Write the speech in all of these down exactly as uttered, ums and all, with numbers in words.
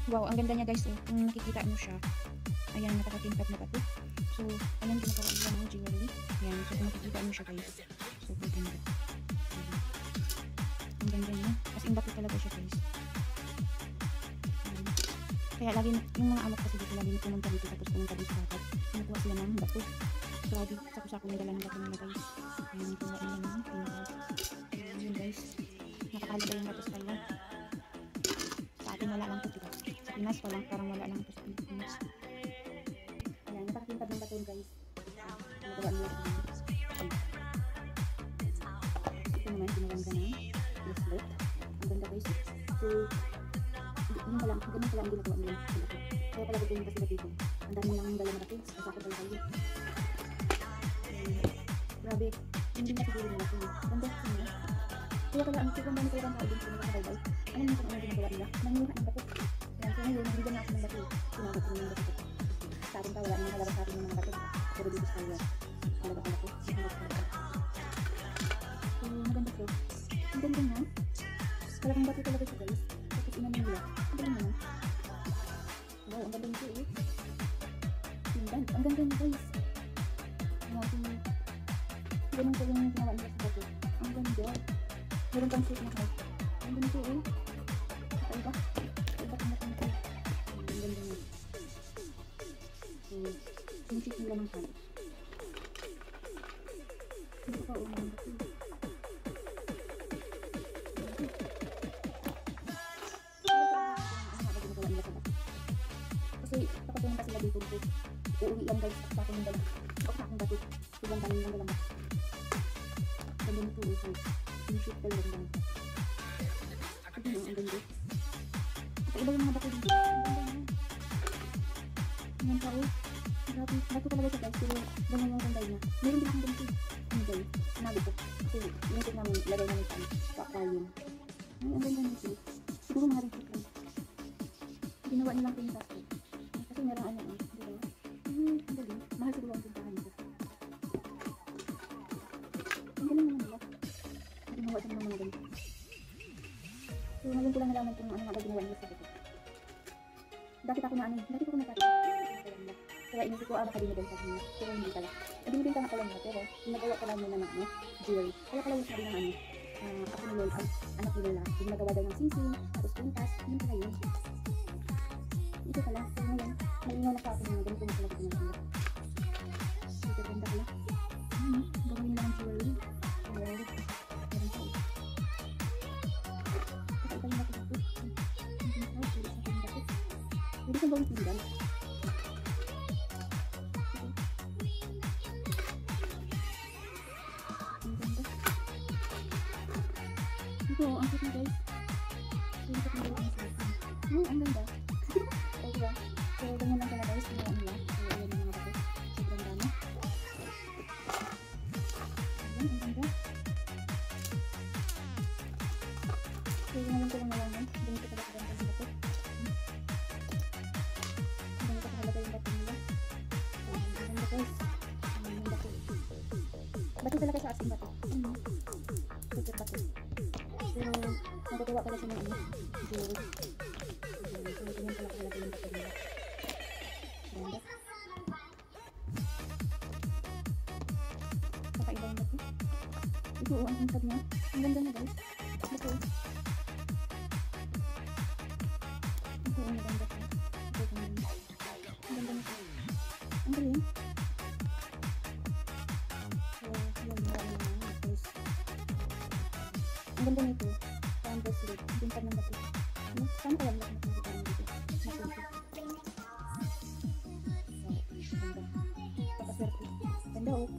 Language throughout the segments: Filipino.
Wow, ang ganda niya guys. Oh. Kung nakikita nyo siya, ayan, nakakatingkad na bato. So, ayan, ginagawa nila ng jewelry. Ayan, so kung nakikita nyo siya guys. So, ganda. Ang ganda niya. As in, bato talaga siya guys. Ayan. Kaya lagi, yung mga amak kasi dito, lagi na pumunta dito, tapos pumunta dito sa dapat. Kinukuha sila ng bato. Grabe, sako-sako na dala ng bato nila guys. Ayan, kuha nila ng pinaka. Ayan guys. Nakakahalaga yung bato sa kanya. Sa atin wala lang ito, diba? Sa Pinas pa lang, parang wala lang ito sa Pilipinas. Ayan, napakatingkad ng bato guys. Nagawa nila ito. Ito naman, pinaganda ng bracelet. Ang ganda guys. So, yun pala, ganun pala ang ginagawa nila sa bato. Kaya pala gusto yung sila dito. Ang dami nilang dala na bato. Masakot pala tayo. Grabe, hindi na siguro nila ito. Ganda sa nila. Kaya pala, ang siguro namin kailang tao din sila sa baybay. Ano naman kung ano ginagawa nila? Nangyuha ng bato. Ayan, so ngayon, nabigyan na ako ng bato. Sinagot ko ng bato. Sa atin pa, wala nang halabas sa atin ng mga bato. Pero dito sa kanya, halabas ang bato. Halabas ang bato. So, maganda siya. Ang ganda niya. Talagang bato talaga siya guys. Tapos ina nang nila. Ang ganda naman. Wow, ang ganda nito eh. Tingnan, ang ganda niya guys. Wow, so, ganun ko yung ginawa nila sa bato. Ang ganda. Meron pang shape na heart. Ang ganda nito eh. Kakaiba. Kakaiba ang bato nito. Ang ganda niya. So, yung shape nila ng heart. Hindi pa umang bato. Kasi kapag pumunta sila dito, uuwi yan guys sa akong dala. O sa akong bato. Sobrang dami lang dalang bato. Ganda nito eh. Yung shape talaga lang. Ito yung ang ganda. Kakaiba yung mga bato dito. Ang ganda na. Ayan pa oh. Grabe. Bato talaga siya guys. Pero ganyan yung ganda niya. Meron din akong ganito. Ano guys? Sinabi ko. Kasi yung tip namin, lagay namin sa aquarium. Ay, ang ganda nito. Siguro mga rin lang. Ginawa nilang pintas ko. Kasi meron ano eh, di ba? Hmm, ang galing. Mahal siguro ang pintahan nito. Ang galing naman nila. Ginawa din ng mga ganito. So, ngayon ko lang nalaman kung ano nga ginawa nila sa ito. Dati ako na ano, dati ko nakakita. Kaya inisip ko, ah, baka binibenta nila. Pero hindi pala. Eh, binibenta na pala nila, pero ginagawa pala nila ng ano, jewelry. Kaya pala yung sabi ng ano, uh, ako ni Lola, anak ni Lola, ginagawa daw ng sing-sing, tapos pintas, yun pala yun. Ito pala, so ngayon, malingaw na sa akin na ganito na pala ito nila. Ito ganda pala. Hmm, gawin nila ng jewelry. Jewelry. Meron siya. Kakaiba yung bato dito. Ang ganda, pwede sa akin bato. Pwede sa gawin pinggan. Ang ganda. Ito, ang cute na guys. Ito yung gawin sa akin. Hmm, ang ganda. So, diba? So, ganyan lang pala guys. Ginawa nila. So, ayan yung mga bato. Sobrang dami. Ayan, ang ganda. So, ngayon ko lang nalaman. Ganito pala kaganda yung bato. Ganito kahalaga yung bato nila. So, ang ganda guys. Ang ganda bato. Bato talaga sa asing bato. Ano? Super bato. Pero, nagagawa pala siya ng ano. Jewelry. So, ganyan pala kahalaga yung bato nila. Ganda. Kakaiba yung bato. Ito o, ang tingkad niya. Ang ganda niya guys. Ito o. Ito o, ang ganda siya. Ito o, ang ganda niya. Ang galing. So, yun, marami naman. Guys. Ang ganda nito. Parang bracelet. Ang tingkad ng bato. Ano? Saan kaya lang nakikita ng dito? Nakikita. Ganda. Papaswerte. Ganda o.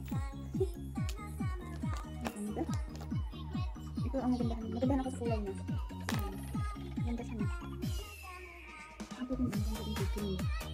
Ang ganda. Ito ang magandahan. Magandahan ako sa kulay niya. Ganda siya. Ang ganda din. Ang ganda din.